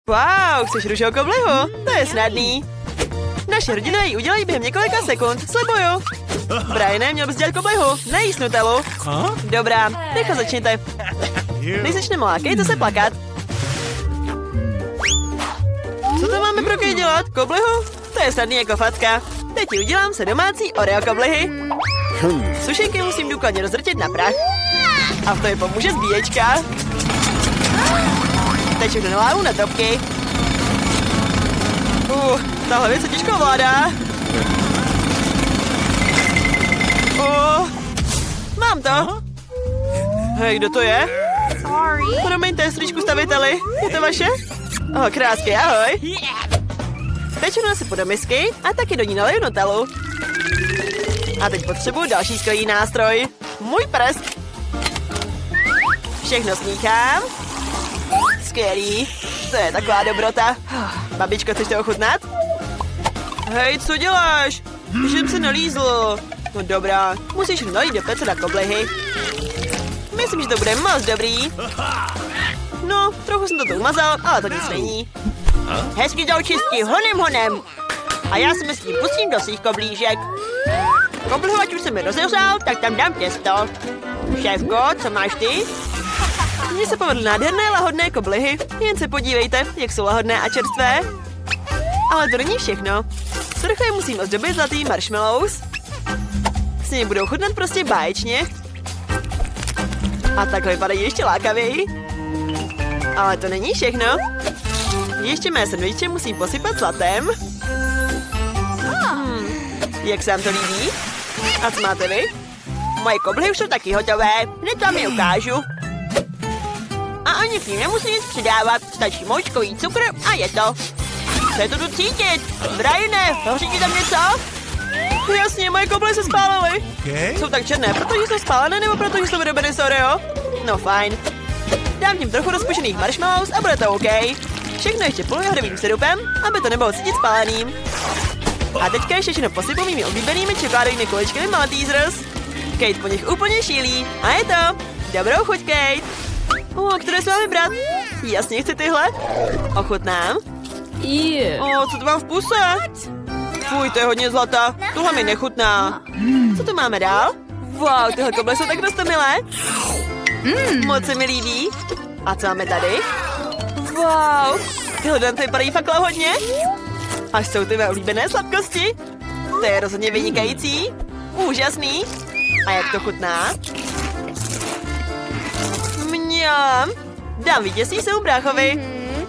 Wow, chceš růžovou koblihu? To je snadný. Naši hrdinové ji udělají během několika sekund, slibuju. Briane, měl bys dělat koblihu, nejíst Nutellu. Dobrá, rychle začněte. Než začne malá, to se plakat. Co to máme pro Kej dělat? Koblihu? To je snadný jako facka. Teď ti udělám se domácí Oreo koblihy. Sušenky musím důkladně rozrtit na prach. A v to je pomůže zbíječka. Teď všechno nalávu na drobky. Tahle věc se těžko ovládá. Mám to. Hej, kdo to je? Promiňte, stričku staviteli. Je to vaše? Krásky, ahoj. Teď ho nasypu do misky a taky do ní naliju Nutellu. A teď potřebuji další skvělý nástroj. Můj prst. Všechno smíchám. Skvělý. To je taková dobrota. Babičko, chceš to ochutnat? Hej, co děláš? Žem se nalízl. No dobrá, musíš nalít do pece na koblihy. Myslím, že to bude moc dobrý. No, trochu jsem to tu umazal, ale to nic není. Hezky to očistí, honem. A já se s tím pustím do svých koblížek. Koblihovač už se mi rozehřál, tak tam dám těsto. Šéfko, co máš ty? Mně se povedly nádherné lahodné koblihy. Jen se podívejte, jak jsou lahodné a čerstvé. Ale to není všechno. Trochu je musím ozdobit zlatý marshmallows. S nimi budou chutnat prostě báječně. A takhle vypadají ještě lákavěji. Ale to není všechno. Ještě mé sendviče musím posypat zlatem. Jak se vám to líbí? A co máte vy? Moje koblihy už jsou taky hotové. Hned vám je ukážu. A ani k ním nemusím nic přidávat. Stačí moučkový cukr a je to. Co je to tu cítit? Briane, hoří ti tam něco? Jasně, moje koblihy se spálily. Jsou tak černé, protože jsou spálené nebo protože jsou vyrobené z Oreo? No fajn. Dám tím trochu rozpušených marshmallows a bude to OK. Všechno ještě polojahodovým syrupem, aby to nebylo cítit spáleným. A teďka ještě všechno posypu mými oblíbenými čokoládovými kuličkami Maltesers. Kate po nich úplně šílí. A je to. Dobrou chuť, Kate. Které se mám vybrat? Jasně, chci tyhle. Ochutnám. Co to mám v puse? Fuj, to je hodně zlata. Tohle mi nechutná. Co tu máme dál? Wow, tyhle koble jsou tak roztomilé. Moc se mi líbí. A co máme tady? Wow, tyhle danty vypadají fakt lahodně. Až jsou ty mé oblíbené sladkosti. To je rozhodně vynikající. Úžasný. A jak to chutná? Mňam. Dám vítězství svému bráchovi.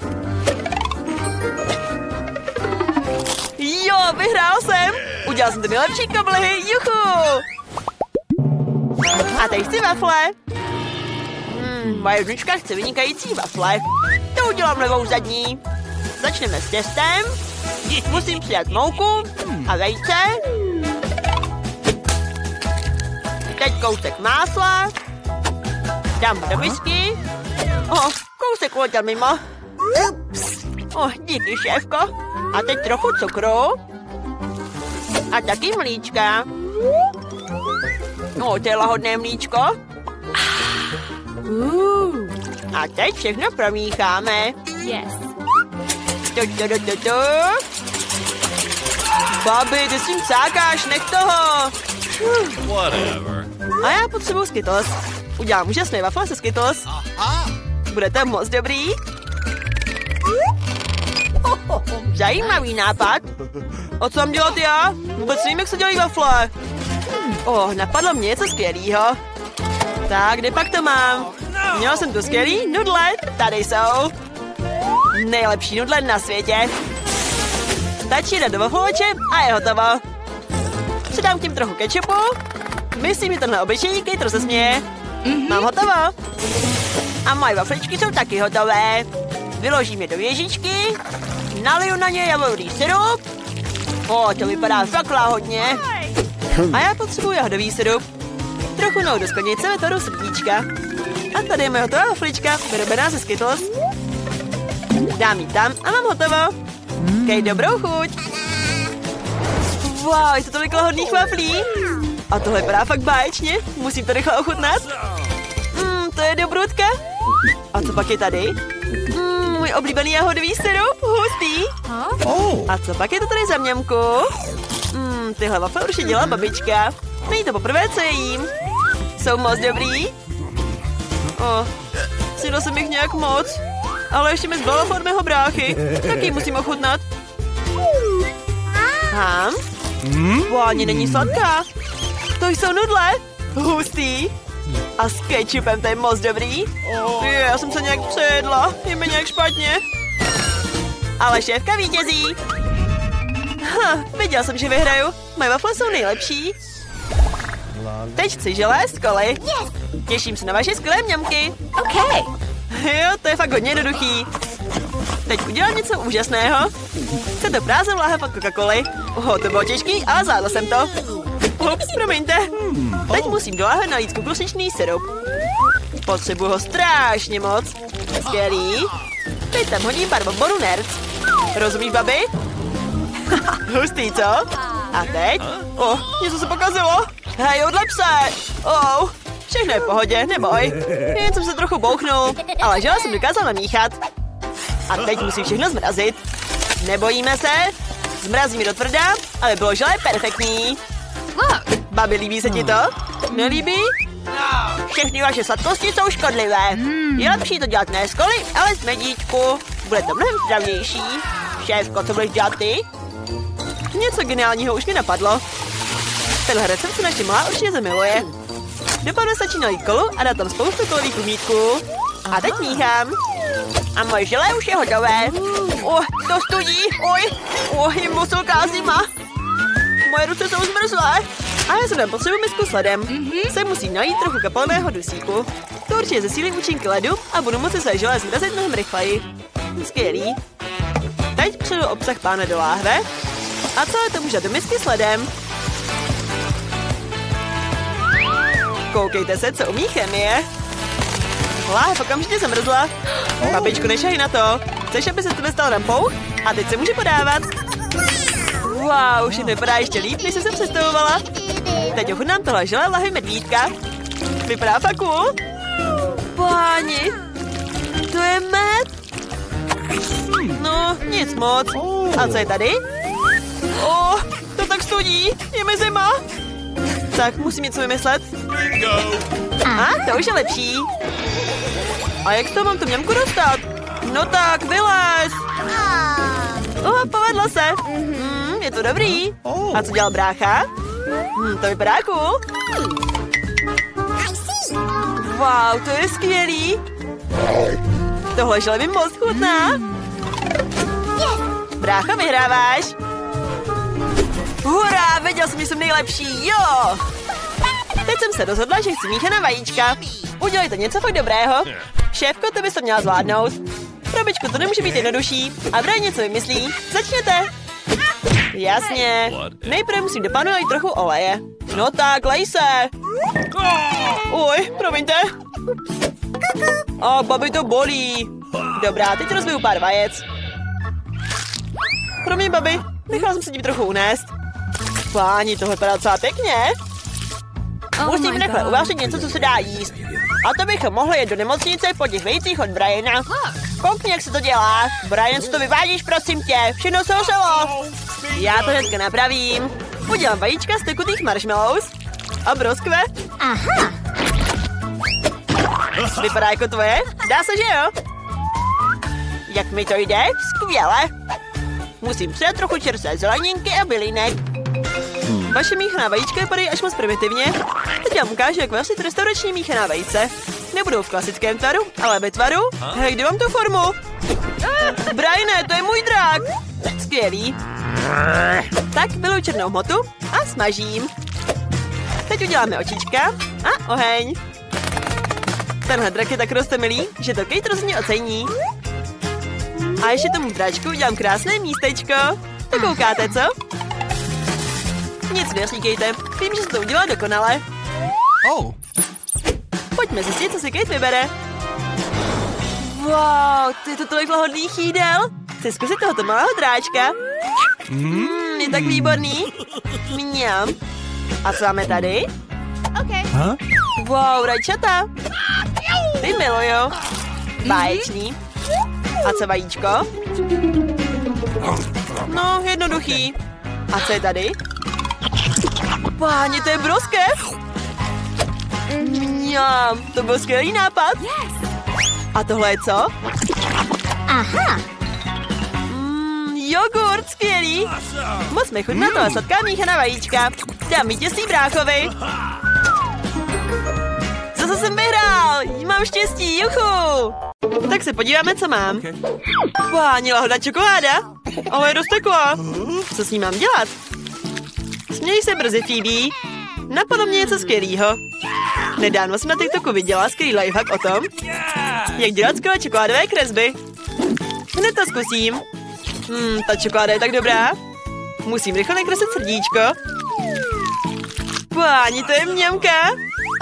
Jo, vyhrál jsem. Udělal jsem ty nejlepší koblihy. Juchu. A teď chci wafle. Moje žnička chce vynikající wafle. To udělám levou zadní. Začneme s těstem. Musím přidat mouku a vejce. Teď kousek másla. Dám do misky. Kousek uletěl mimo. Díky, šéfko. A teď trochu cukru. A taky mlíčka. To je lahodné mlíčko. A teď všechno promícháme. Babi, ty s tím cákáš, nech toho. A já potřebuji Skittles. Udělám úžasné wafle se Skittles. Bude to moc dobrý. Zajímavý nápad. A co mám dělat já? Vůbec nevím, jak se dělají wafle. Napadlo mě něco skvělýho. Tak, kde pak to mám? Měla jsem tu skvělý nudle. Tady jsou. Nejlepší nudle na světě. Stačí dát do waflovače a je hotovo. Přidám k tím trochu kečupu. Myslím, že tenhle obyčejný Kate rozesměje. Mám hotovo. A moje wafličky jsou taky hotové. Vyložím je do věžičky. Naliju na ně javorový syrup. To vypadá fakt láhodně. A já potřebuji jahodový syrup. Trochu do sklenice metodu srdíčka. A tady je moje hotová waflička, vyrobená ze Skittles. Dám ji tam a mám hotovo. Kej, dobrou chuť. Wow, je to tolik lahodných waflí. A tohle vypadá fakt báječně. Musím to rychle ochutnat. To je dobrutka. A co pak je tady? můj oblíbený jahodový syrup. Hustý. A co pak je to tady za mňamku? Tyhle wafle určitě dělá babička. Není to poprvé, co je jím. Jsou moc dobrý. Snědla jsem jich nějak moc. Ale ještě mi zbyla od mého bráchy. Taky musím ochutnat. Ani není sladká. To jsou nudle. Hustý. A s kečupem to je moc dobrý. Já jsem se nějak přejedla. Je mi nějak špatně. Ale šéfka vítězí. Věděl jsem, že vyhraju. Moje wafle jsou nejlepší. Teď chci želé z koly. Těším se na vaše skvělé mňamky. Jo, to je fakt hodně jednoduchý. Teď udělám něco úžasného. Chce to prázdnou láhev od Coca-Coly. To bylo těžký, ale zvládla jsem to. Ups, promiňte. Teď musím do láhev nalít kukuřičný syrup. Potřebuji ho strašně moc. Skvělý. Teď tam hodím pár bonbonů Nerds. Rozumíš, babi? Hustý, co? A teď? Něco se pokazilo. Hej, odlep se. Všechno je v pohodě, neboj. Jen jsem se trochu bouchnul, ale žele jsem dokázal namíchat. A teď musím všechno zmrazit. Nebojíme se. Zmrazím do tvrdá, aby bylo žele perfektní. Babi, líbí se ti to? Nelíbí? Všechny vaše sladkosti jsou škodlivé. Je lepší to dělat ne z koly, ale z medíčku. Bude to mnohem zdravější. Šéfko, co budeš dělat ty? Něco geniálního už mi napadlo. Tenhle recept se naše malá určitě zamiluje. Dopadne stačí nalít kolu a dát tam spoustu kolových umítků. A teď míchám. A moje želé už je hotové. To studí. Je moc velká zima. Moje ruce jsou zmrzlé. A já jsem tam potřebuji misku s ledem. Se musím najít trochu kapalného dusíku. To určitě zesílí účinky ledu a budu moci své želé zmrazit mnohem rychleji. Skvělý. Teď přidu obsah pána do láhve. A celé to může do misky s ledem. Koukejte se, co umí chemie. Láhev okamžitě zamrzla. Babičku, nešahy na to. Chceš, aby se to stalo rampou? A teď se může podávat. Wow, všechno vypadá ještě líp, než jsem se představovala. Teď ochutnám tohle želé lahvi medvídka. Vypadá fakt cool. Páni, to je med. No, nic moc. A co je tady? To tak studí. Je mi zima. Tak, musím něco vymyslet. To už je lepší. A jak to mám tu mňamku dostat? No tak, vylez. Povedlo se. Je to dobrý. A co dělal brácha? To vypadá cool. Wow, to je skvělý. Tohle žele mi moc chutná. Brácha, vyhráváš. Hurá, věděl jsem, že jsem nejlepší, jo. Teď jsem se rozhodla, že chci míchaná vajíčka. Udělejte něco fakt dobrého. Šéfko, to bys to měla zvládnout. Babičko, to nemůže být jednodušší. A Brian něco vymyslí. Začněte. Jasně. Nejprve musím do panu najít trochu oleje. No tak, lej se. Promiňte. Babi, to bolí. Dobrá, teď rozbiju pár vajec. Promiň, babi, nechala jsem se tím trochu unést. Páni, tohle vypadá docela pěkně. Musím rychle uvařit něco, co se dá jíst. A to bychom mohli jet do nemocnice po těch vejcích od Briana. Koukni, jak se to dělá. Brian, co to vyvádíš, prosím tě. Všechno se hořelo. Já to hnedka napravím. Udělám vajíčka z tekutých marshmallows. A broskve. Vypadá jako tvoje? Dá se, že jo? Jak mi to jde? Skvěle. Musím přidat trochu čerstvé zeleninky a bylinek. Vaše míchaná vajíčka vypadají až moc primitivně. Teď vám ukážu, jak vařit restaurační míchaná vejce. Nebudou v klasickém tvaru, ale ve tvaru. Hej, kde mám tu formu? Briane, to je můj drak. Skvělý. Tak vyluju černou hmotu a smažím. Teď uděláme očička a oheň. Tenhle drak je tak roztomilý, že to Kate rozhodně ocení. A ještě tomu dračku udělám krásné místečko. To koukáte, co? Nic neříkejte, vím, že se to udělá dokonale. Pojďme zjistit, co si Kate vybere. Wow, to je to tolik lahodných jídel. Chci zkusit tohoto malého dráčka. Je tak výborný. Mňam. A co máme tady? Wow, rajčata. Ty miluju. Báječný. A co vajíčko? No, jednoduchý. A co je tady? Páni, to je broskev. Mňam, to byl skvělý nápad. A tohle je co? Aha. Jogurt, skvělý. Moc mi chutná tohle sladká míchaná vajíčka. Dám vítězství bráchovi. Zase jsem vyhrál. Mám štěstí, juchu. Tak se podíváme, co mám. Páni, lahodná čokoláda. Ale je dost teklá. Co s ní mám dělat? Směj se brzy, Phoebe. Napadlo mě něco skvělýho. Nedávno jsem na TikToku viděla skvělý lifehack o tom, jak dělat skvělé čokoládové kresby. Hned to zkusím. Ta čokoláda je tak dobrá. Musím rychle nakreslit srdíčko. Páni, to je mňamka.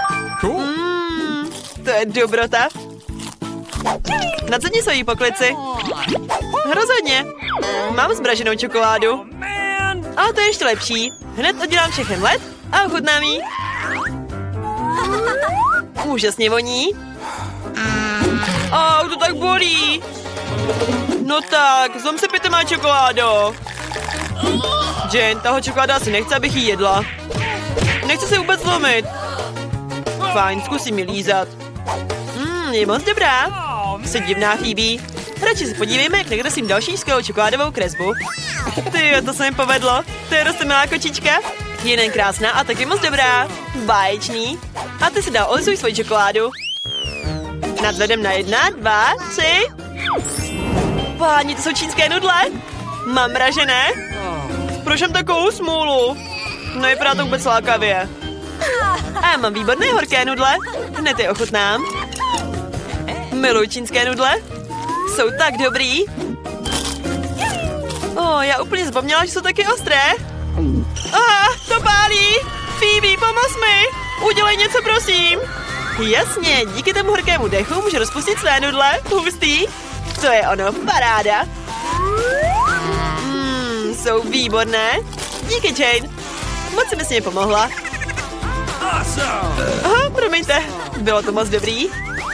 To je dobrota. Nacedni svoji poklici. Rozhodně. Mám zmraženou čokoládu. Ale to je ještě lepší. Hned oddělám všechen led a ochutnám jí. Úžasně voní. To tak bolí. No tak, zlom se pěte má čokoládo. Jane, tahle čokoláda asi nechce, abych ji jedla. Nechce se vůbec zlomit. Fajn, zkusím ji lízat. Je moc dobrá. Jsi divná, Phoebe. Radši se podívejme, jak nakreslím další skvělou čokoládovou kresbu. Tyjo, to se mi povedlo. To je roztomilá kočička. Jeden krásná a taky moc dobrá. Báječný. A ty si dal olizuj svoji čokoládu. Nadhledem na 1, 2, 3. Páni, to jsou čínské nudle. Mám mražené. Proč mám takovou smůlu? Nevypadá to vůbec lákavě. A já mám výborné horké nudle. Hned je ochutnám. Miluji čínské nudle. Jsou tak dobrý. Já úplně zapomněla, že jsou taky ostré. To pálí. Phoebe, pomoz mi. Udělej něco, prosím. Jasně, díky tomu horkému dechu můžu rozpustit své nudle. Hustý. To je ono, paráda. Jsou výborné. Díky, Jane. Moc si mi s nimi pomohla. Promiňte, bylo to moc dobrý.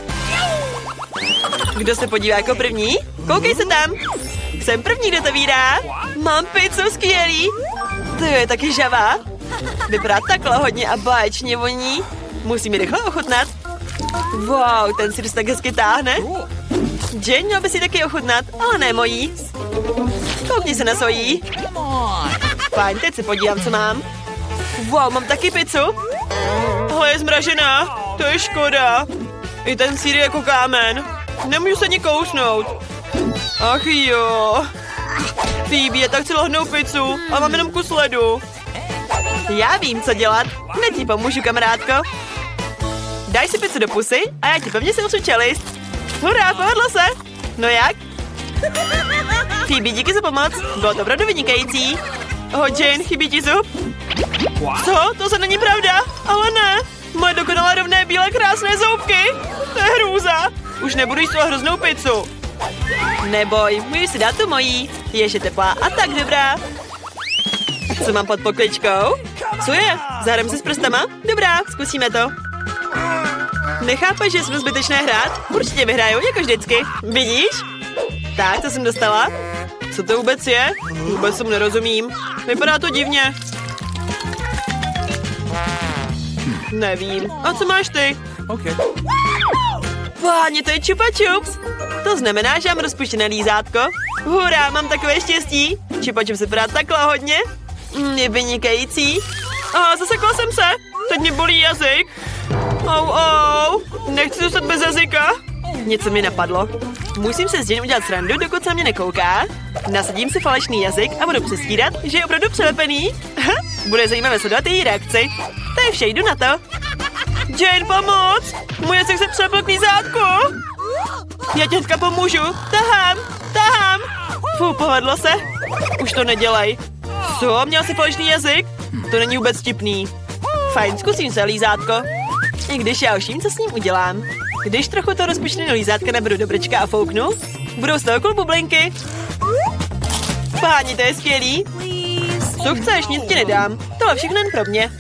Kdo se podívá jako první? Koukej se tam. Jsem první, kdo to vydá. Mám pizzu, skvělý. To je taky žavá. Vypadá takhle hodně a báječně voní. Musím ji rychle ochutnat. Wow, ten sýr se tak hezky táhne. Jane, měl by si taky ochutnat, ale ne mojí. Koukni se na svojí. Fajn, teď se podívám, co mám. Wow, mám taky pizzu. Tohle je zmražená. To je škoda. I ten sýr je jako kámen. Nemůžu se ani kousnout. Ach jo. Phoebe, já tak chci lohnout pizzu, ale mám jenom kus ledu. Já vím, co dělat. Hned ti pomůžu, kamarádko. Daj si pizzu do pusy a já ti pevně si usnu čelist. Hurá, povedlo se. No jak? Phoebe, díky za pomoc. Bylo to opravdu vynikající. Jane, chybí ti zub? Co? To se není pravda. Ale ne. Moje dokonale rovné bílé krásné zoubky. To je hrůza. Už nebudu jíst toho hroznou pizzu. Neboj, můžu si dát tu mojí. Je ještě teplá a tak dobrá. Co mám pod pokličkou? Co je? Zahrám se s prstama? Dobrá, zkusíme to. Nechápeš, že jsme zbytečné hrát? Určitě vyhraju, jako vždycky. Vidíš? Tak, to jsem dostala. Co to vůbec je? Vůbec tomu nerozumím. Vypadá to divně. Nevím. A co máš ty? Okay. Páni, to je Chupa Chups. To znamená, že mám rozpuštěné lízátko. Hurá, mám takové štěstí. Chupa Chups vypadá takhle hodně. Je vynikající. Zasekla jsem se. Teď mě bolí jazyk. Nechci zůstat bez jazyka. Něco mi napadlo. Musím se s Jane udělat srandu, dokud se mě nekouká. Nasadím si falešný jazyk a budu přestírat, že je opravdu přelepený. Bude zajímavé sledovat její reakci. To je vše, jdu na to. Jane, pomoc! Můj jazyk se přelepil k lízátku. Já ti hnedka pomůžu. Tahám. Povedlo se. Už to nedělej. Co? Měl jsi falešný jazyk? To není vůbec vtipný. Fajn, zkusím se lízátko. I když já už vím, co s ním udělám. Když trochu to rozpuštěné lízátka nebudu do brčka a fouknu, budou z toho okolo bublinky. Páni, to je skvělý. Co chceš, nic ti nedám. Tohle všechno jen pro mě.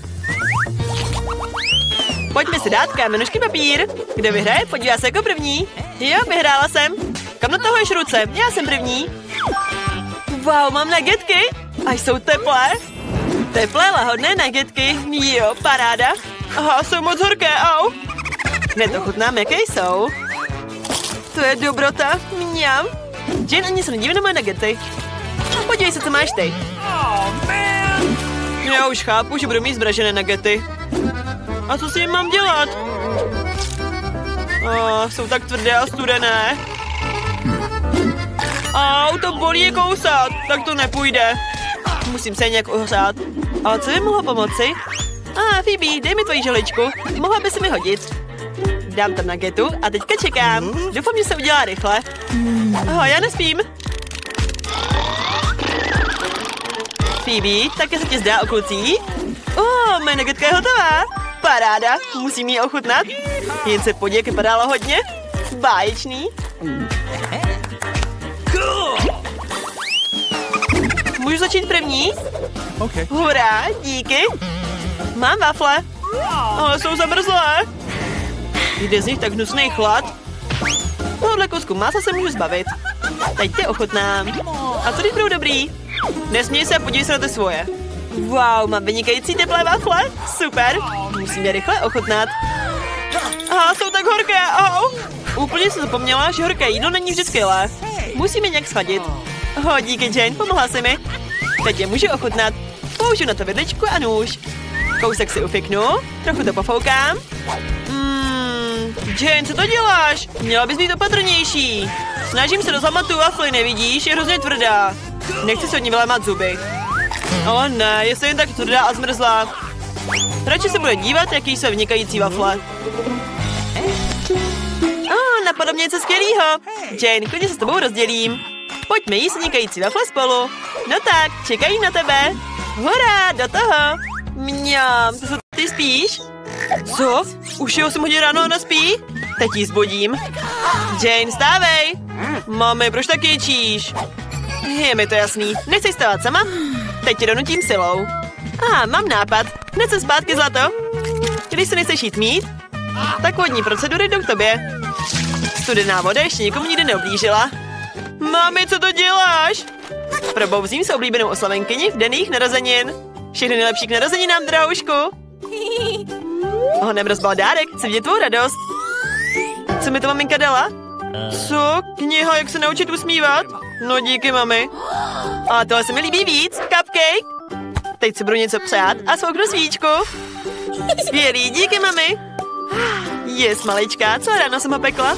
Pojďme si dát kámenušky papír. Kdo vyhraje, podívá se jako první. Jo, vyhrála jsem. kam natahuješ ruce? Já jsem první. Wow, mám nuggetky. A jsou teplé. Teplé, lahodné nuggetky. Jo, paráda. Aha, jsou moc horké, au. Hned ochutnám, jaké jsou. To je dobrota. Mňam. Jane ani se nedívá na moje nuggety. Podívej se, co máš ty. Já už chápu, že budu mít zmražené nuggety. A co si jim mám dělat? Jsou tak tvrdé a studené. Au, to bolí je kousat. Tak to nepůjde. Musím se nějak ohřát. Ale co by mohlo pomoci? Phoebe, dej mi tvoji želičku. Mohla by se mi hodit. Dám tam nuggetu a teďka čekám. Doufám, že se udělá rychle. Já nespím. Phoebe, také se ti zdá o klucích? Moje nuggetka je hotová. Paráda, musím ji ochutnat. Jen se podívej, jak vypadalo hodně. Báječný. Můžu začít první? Okay. Hurá, díky. Mám wafle. Ale jsou zamrzlé. Jde z nich tak hnusný chlad. Tohle kousku masa se můžu zbavit. Teď tě ochutnám. A co když budou dobrý? Nesměj se a podívej se na ty svoje. Wow, mám vynikající teplé wafle. Super. Musím je rychle ochutnat. Jsou tak horké. Úplně jsem zapomněla, že horké jídlo není vždy skvělé. Musím je nějak schladit. Díky, Jane, pomohla si mi. Teď je můžu ochutnat. Použiju na to vidličku a nůž. Kousek si ufiknu, trochu to pofoukám. Jane, co to děláš? Měla bys být opatrnější. Snažím se rozlamat tu wafli, nevidíš? Je hrozně tvrdá. Nechci se od ní vylémat zuby. Ale ne, je se jen tak tvrdá a zmrzlá. Radši se bude dívat, jaký jsou vynikající wafle. Napadlo mě něco skvělýho. Jane, klidně se s tebou rozdělím. Pojďme jíst vynikající wafle spolu. No tak, čekají na tebe. Hurá, do toho. Mňam, to ty spíš? Co? Už je 8 hodin ráno a nespí? Teď ji zbudím. Jane, stávej. Mami, proč tak ječíš? Je mi to jasný. Nechceš stávat sama? Teď tě donutím silou. Mám nápad. Hned se zpátky, zlato. Když se nechceš jít mít, tak vodní procedury jdou k tobě. Studená voda ještě nikomu nikdy neublížila. Mami, co to děláš? Probouzím se oblíbenou oslavenkyni v den jejich narozenin. Všechny nejlepší k narozeninám, drahoušku. Honem rozbal dárek, chci vidět tvou radost. Co mi to maminka dala? Co? Kniha, jak se naučit usmívat? No díky, mami. A tohle se mi líbí víc, cupcake. Teď si budu něco přát a svouknu svíčku. Skvělý, díky, mami. Yes, malička, co ráno jsem ho pekla?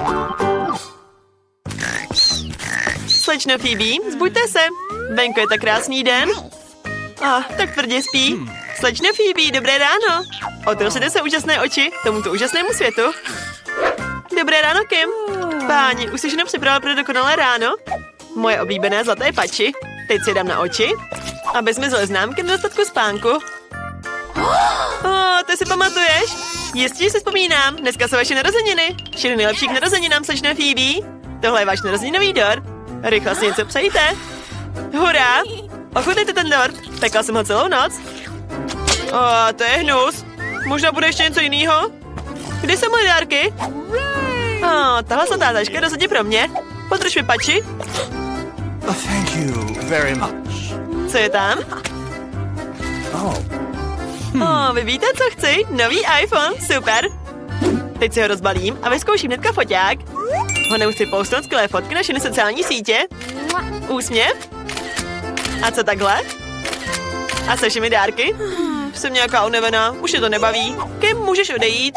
Slečno Phoebe, zbuďte se. Venku je tak krásný den. Tak tvrdě spí. Slečno Phoebe, dobré ráno. Otevřete se úžasné oči tomuto úžasnému světu. Dobré ráno, Kim. Páni, už jsi všechno připravil pro dokonalé ráno? Moje oblíbené zlaté pači. Teď si dám na oči, aby zmizely známky nedostatku spánku. Ty si pamatuješ? Jistě si vzpomínám, dneska jsou vaše narozeniny. Všechny nejlepší k narozeninám, slečno Phoebe. Tohle je váš narozeninový dort. Rychle si něco přejte. Hurá! Ochutnejte ten dort. Pekla jsem ho celou noc. To je hnus. Možná bude ještě něco jiného. Kde jsou moje dárky? Tahle slatá taška je rozhodně pro mě. Podrž mi pači. Thank you very much. Co je tam? Vy víte, co chci? Nový iPhone, super. Teď si ho rozbalím a vyzkouším hnedka foťák. Honem chci postnout skvělé fotky na všechny sociální sítě. Úsměv. A co takhle? A se všemi dárky? Jsem nějaká unavená, už je to nebaví. Kim, můžeš odejít?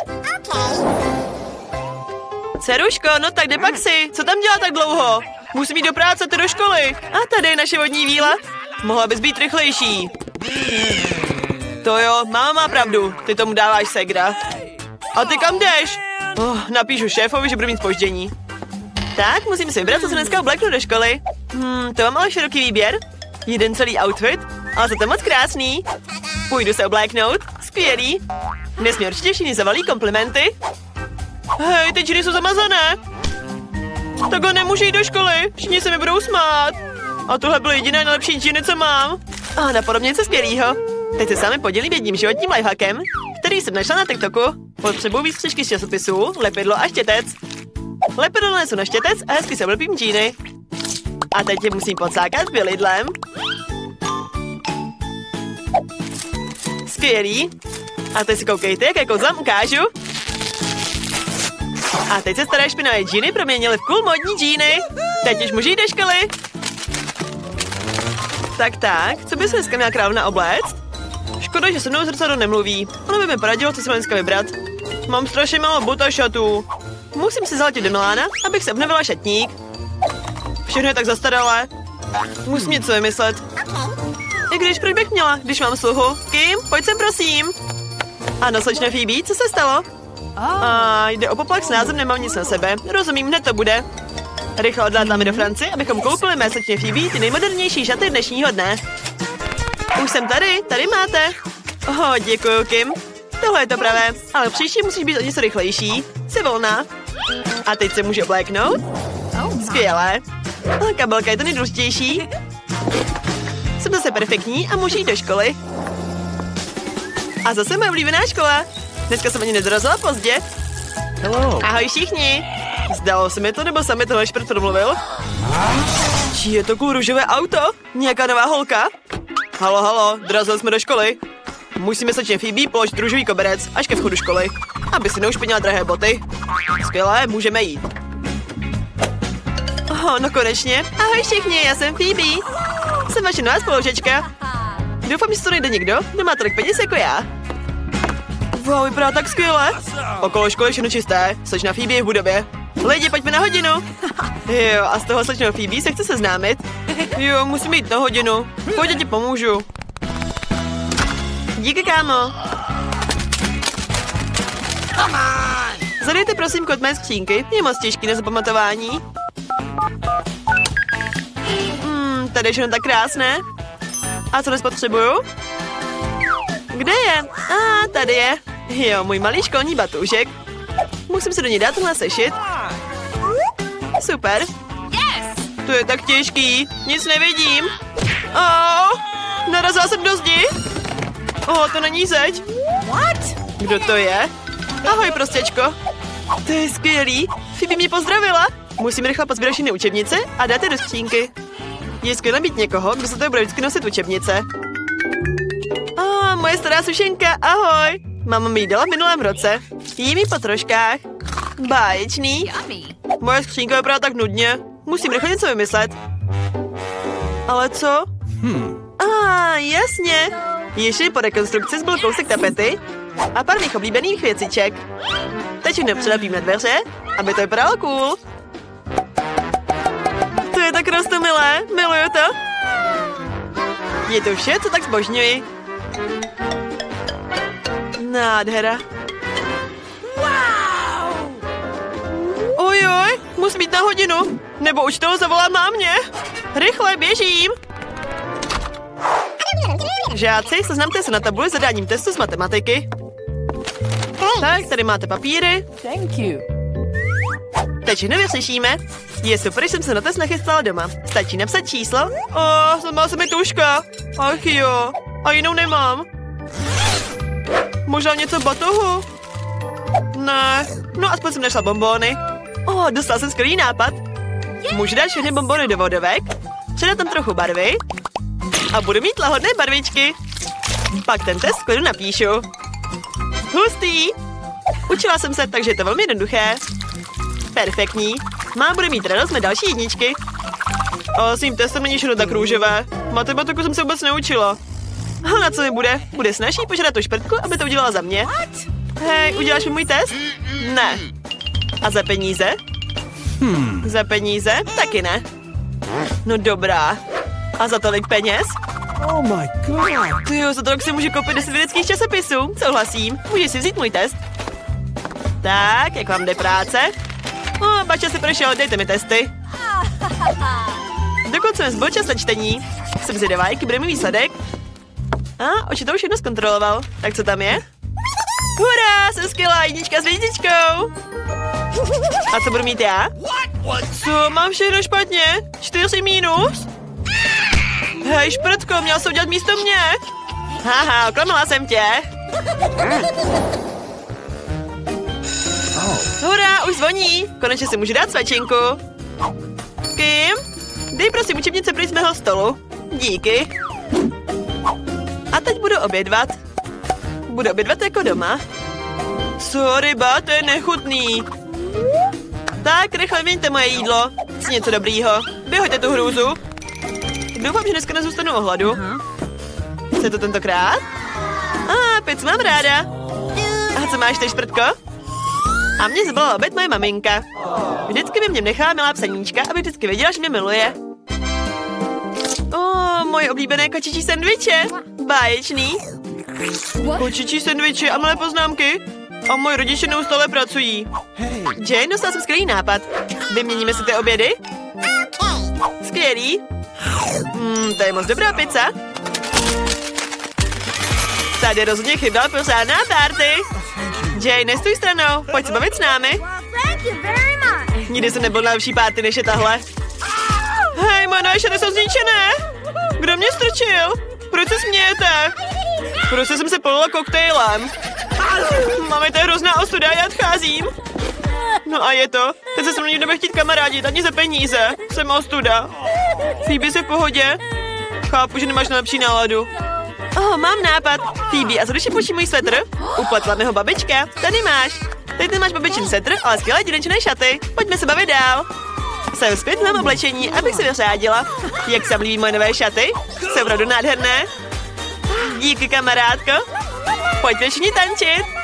Dceruško, no tak kde pak si? Co tam dělá tak dlouho? Musím jít do práce, ty do školy. A tady je naše vodní víla. Mohla bys být rychlejší. To jo, máma má pravdu. Ty tomu dáváš segra. A ty kam jdeš? Napíšu šéfovi, že budu mít zpoždění. Tak, musím si vybrat, co se dneska obleknu do školy. To mám ale široký výběr. Jeden celý outfit, ale to je moc krásný. Půjdu se obléknout. Skvělý. Dnes mě určitě všichni zavalí komplimenty. Hej, ty džíry jsou zamazané. Takhle nemůžu jít do školy. Všichni se mi budou smát. A tohle bylo jediné nejlepší džíny, co mám. Napodobně něco skvělýho. Teď se sami podělím jedním životním lifehackem, který jsem našla na TikToku. Potřebuji výstřižky z časopisů, lepidlo a štětec. Lepo donesu na štětec a hezky se oblepím džíny. A teď je musím podsákat bělidlem. Skvělý. A teď si koukejte, jak kouzlám ukážu. A teď se staré špinavé džíny proměnily v cool modní džíny. Teď už můžu jít do školy. Tak, co by se dneska měla královna obléct? Škoda, že se mnou zrcadlo nemluví. Ono by mi poradilo, co si mám dneska vybrat. Mám strašně málo bot a šatů. Musím si zaletět do Milána, abych se obnovila šatník. Všechno je tak zastaralé. Musím něco vymyslet. I když proč bych měla, když mám sluhu? Kim, pojď sem prosím. Ano, slečna Phoebe, co se stalo? A jde o poplach s názvem Nemám nic na sebe. Rozumím, hned to bude. Rychle odlétáme do Francie, abychom koupili mé slečně Phoebe ty nejmodernější šaty dnešního dne. Už jsem tady máte. Děkuju, Kim. Tohle je to pravé, ale příště musíš být o něco rychlejší. Jsi volná. A teď se můžu obléknout? Skvělé. Ale kabelka je to nejdůležitější. Jsem zase perfektní a můžu jít do školy. A zase moje oblíbená škola. Dneska jsem ani nedorazila pozdě. Hello. Ahoj všichni. Zdalo se mi to, nebo sami tohle šprt promluvil? Čí je to cool růžové auto? Nějaká nová holka? Halo, dorazili jsme do školy. Musíme slečně Phoebe položit růžový koberec až ke vchodu školy, aby si neušpinila drahé boty. Skvělé, můžeme jít. No konečně. Ahoj všichni, já jsem Phoebe. Jsem vaše nová spolužečka. Doufám, že to nejde někdo, kdo má tolik peněz jako já. Wow, vypadá tak skvěle. Okolo školy všechno čisté, slečna Phoebe je v budově. Lidi, pojďme na hodinu. Jo, a z toho slečnou Phoebe se chce seznámit. Jo, musím jít na hodinu. Pojď, já ti pomůžu. Díky, kámo. Zadejte prosím kód mé skřínky, je moc těžký na zapamatování. Tady je všechno tak krásné. A co dnes potřebuju? Kde je? Tady je. Jo, můj malý školní batůžek. Musím se do něj dát tenhle sešit. Super. To je tak těžký, nic nevidím. Narazila jsem do zdi. To není zeď. Kdo to je? Ahoj, prostěčko. To je skvělý. Phoebe mě pozdravila. Musím rychle pozbírat všechny učebnice a dát je do skřínky. Je skvělé mít někoho, kdo se to bude vždycky nosit učebnice. Moje stará sušenka, ahoj. Máma mi ji dala v minulém roce. Jí mi po troškách. Báječný. Moje skřínka vypadá tak nudně. Musím rychle něco vymyslet. Ale co? Jasně. Ještě po rekonstrukci zbyl kousek tapety a pár mých oblíbených věciček. Teď už nepřelepím na dveře, aby to vypadalo cool. To je tak roztomilé, miluju to. Je to vše, co tak zbožňuji. Nádhera. Ojoj, musím být na hodinu, nebo učitel zavolá mámě. Rychle, běžím. Žáci, seznamte se na tabuli zadáním testu z matematiky. Tak, tady máte papíry. Thank you. Teď všechno vyslyšíme. Je super, že jsem se na test nachystala doma. Stačí napsat číslo. Zlomila se mi tuška. Ach jo, a jinou nemám. Možná něco batohu? Ne, no aspoň jsem našla bonbóny. Dostala jsem skvělý nápad. Můžu dát všechny bonbóny do vodovek, přidat tam trochu barvy a budu mít lahodné barvičky. Pak ten test v klidu napíšu. Hustý. Učila jsem se, takže je to velmi jednoduché. Perfektní. Má bude mít radost na další jedničky. S tím testem není všechno tak růžové. Matematiku jsem se vůbec neučila. Na co mi bude? Bude snažší požádat tu šprtku, aby to udělala za mě. Hej, uděláš mi můj test? Ne. A za peníze? Za peníze? Taky ne. No dobrá. A za tolik peněz? Oh my god. Tyjo, za tolik si můžu koupit 10 vědeckých časopisů. Souhlasím. Můžeš si vzít můj test. Tak, jak vám jde práce? Bača si prošel, dejte mi testy. Dokud jsem zbyl čas na čtení. Jsem zvědavá, jaký bude můj výsledek. Očitel už jedno zkontroloval. Tak co tam je? Hurá, jsem skvělá, jednička s hvězdičkou. A co budu mít já? Co, mám všechno špatně? 4 minus? Hej, šprtko, měl jsem udělat místo mě. Haha, oklamala jsem tě. Hurá, už zvoní. Konečně si můžu dát svačinku. Kim? Dej prosím učebnice pryč z mého stolu. Díky. A teď budu obědvat. Budu obědvat jako doma. Sorry, ba, to je nechutný. Tak, rychle vyňte moje jídlo. Chci něco dobrýho. Vyhoďte tu hrůzu. Doufám, že dneska nezůstanu o hladu. Chce to tentokrát? Pizzu mám ráda. A co máš ty, šprtko? A mě zbalila oběd moje maminka. Vždycky mi v něm nechala milá psaníčka, aby vždycky věděla, že mě miluje. Moje oblíbené kočičí sendviče. Báječný. Kočičí sendviče a malé poznámky. A moji rodiče neustále pracují. Jane, dostala jsem skvělý nápad. Vyměníme si ty obědy? Skvělý. To je moc dobrá pizza. Tady rozhodně chyběla pořádná party. Jane, nestůj stranou, pojď se bavit s námi. Nikdy jsem nebyl na lepší party, než je tahle. Hej, moje nové šaty jsou zničené. Kdo mě strčil? Proč se smějete? Prostě jsem se polila koktejlem. Mami, to je hrozná ostuda, já odcházím. No a je to. Teď se mnou nikdo bude chtít kamarádit, ani za peníze. Jsem ostuda. Phoebe, jsi v pohodě? Chápu, že nemáš nejlepší náladu. Mám nápad. Phoebe, a co když je počí můj svetr? Upletla mi ho babička. Tady máš. Teď nemáš babičin svetr, ale skvělé dědečné šaty. Pojďme se bavit dál. Jsem zpět v mém oblečení, abych se vyřádila. Jak se líbí moje nové šaty? Jsou opravdu nádherné. Díky, kamarádko. Pojďme všichni tančit.